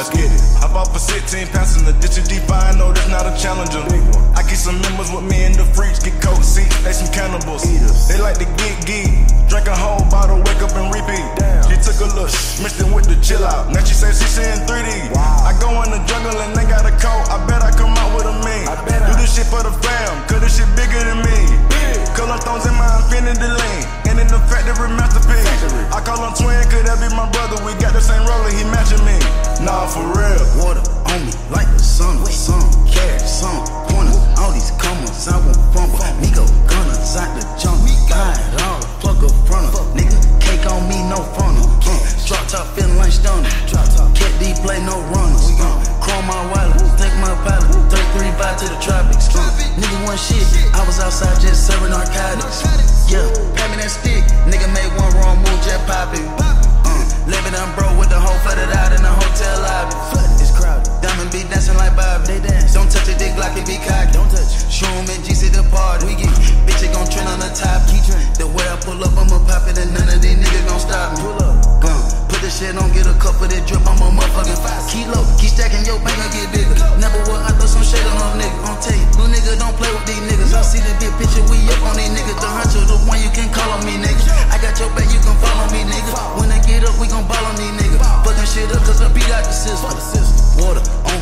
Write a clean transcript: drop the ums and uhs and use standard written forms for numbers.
let's get it. Hop off for 16 passing the ditch of D5, no, that's not a challenger. I keep some members with me in the freaks, get coat seats, they some cannibals. They like to get geek, drink a whole bottle, wake up and repeat. She took a look, mixed it with the chill out. Now she says she seeing 3D. I go in the jungle and they got a coat, I bet I come out with a mean. Do this shit for the fam, cause this shit bigger than me. Color stones in my infinity lane, and in the factory masterpiece. I call him twin, could that be my brother? We got the same roller, he matching me. Nah, for real. Water on me like the sun, some cash, some pointers. All these commas, I won't fumble. Nico gunners out the jungle. Got it all, plug up front of nigga. Cake on me, no funnel. Drop top feeling like stunner. Cat D play, no runners. Chrome my wallet, take my pallet. 33 to the tropics. Nigga one shit, I was outside just serving narcotics. Yeah, pay me that stick. Nigga made one wrong move, just pop it. Living on bro with the whole flooded out in the hotel lobby. It's crowded. Diamond be dancing like Bobby. They dance. Don't touch a dick like it be cocky. Don't touch. Shroom and GC the party. We get bitch, it gon' trend on the top. Keep trend. The way I pull up, I'ma pop it and none of these niggas gon' stop me. Pull up. Put the shit on, get a cup of that drip. I'm a motherfucking 5 kilo. Keep stacking your bank, gon' get bigger. Never will I throw some shade on no nigga. I'll tell you, little nigga don't play with these niggas. I see the big picture, we up on these niggas. The hunter, the one you can call on me, nigga. I got your back, you can follow me, nigga. When I get up, we gon' ball on these niggas. Fucking shit up, cause I beat out the system. Water